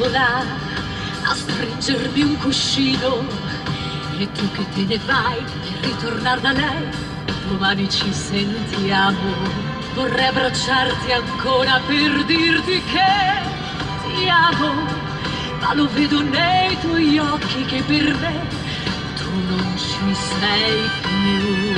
sola a stringermi un cuscino, e tu che te ne vai per ritornare da lei. Domani ci sentiamo. Vorrei abbracciarti ancora per dirti che ti amo, ma lo vedo nei tuoi occhi che per me tu non ci sei più.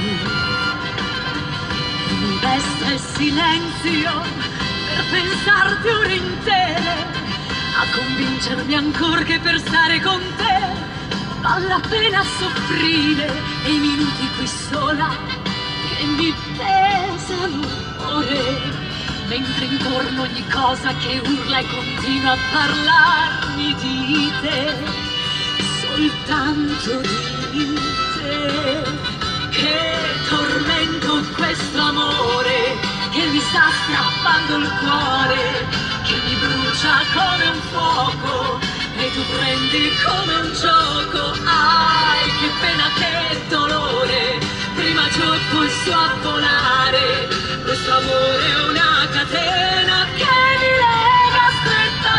Mi resta il silenzio per pensarti ore intere, a convincermi ancora che per stare con te vale la pena soffrire, e i minuti qui sola che mi pesano ore, mentre intorno ogni cosa che urla e continua a parlarmi di te, soltanto di te. Che tormento questo amore che mi sta strappando il cuore, che mi brucia come un fuoco e tu prendi come un gioco. Ai, che pena, che dolore, prima giù e poi su a volare. Questo amore è una catena che mi lega stretta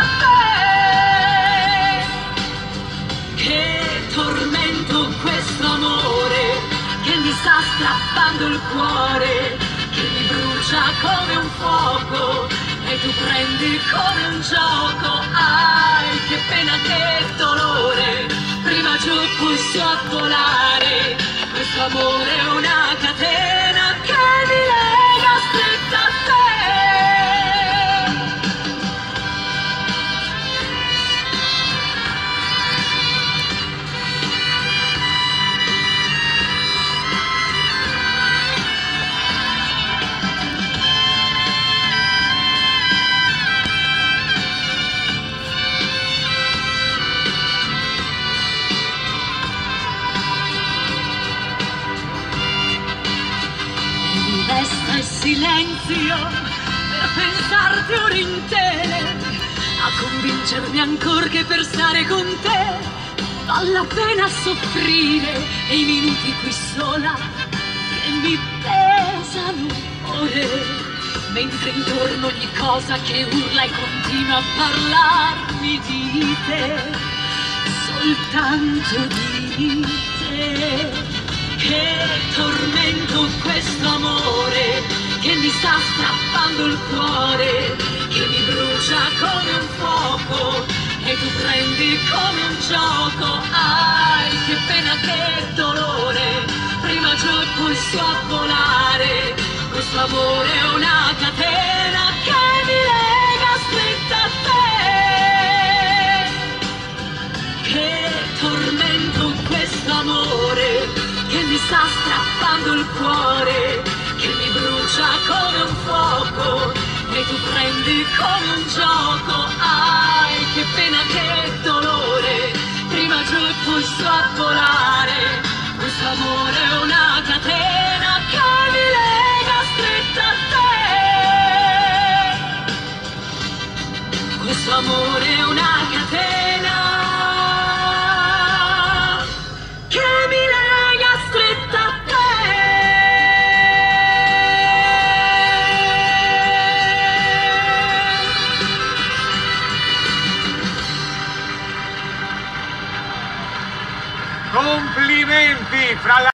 a te. Che tormento questo amore che mi sta strappando il cuore, che mi brucia come un fuoco e tu prendi come un gioco. Ai, che pena, che dolore, prima giù e poi su a volare. Questo amore è una catena che mi lega stretta a te. Resta il silenzio per pensarti ore intere, a convincermi ancora che per stare con te vale la pena soffrire, e i minuti qui sola che mi pesano ore, mentre intorno ogni cosa che urla e continua a parlarmi di te, soltanto di te. Che tormento questo amore che mi sta strappando il cuore, che mi brucia come un fuoco e tu prendi come un gioco. Ai, che pena, che dolore, prima giù e poi su a volare. Questo amore è una catena che mi lega stretta a te. Che tormento questo amore che mi sta strappando il cuore, che mi brucia come un fuoco e tu prendi come un gioco. Ai, che pena, che dolore, prima giù e poi su a volare. Questo amore è una catena che mi lega stretta a te. Questo amore è una catena che mi lega stretta a te. Complimenti fra la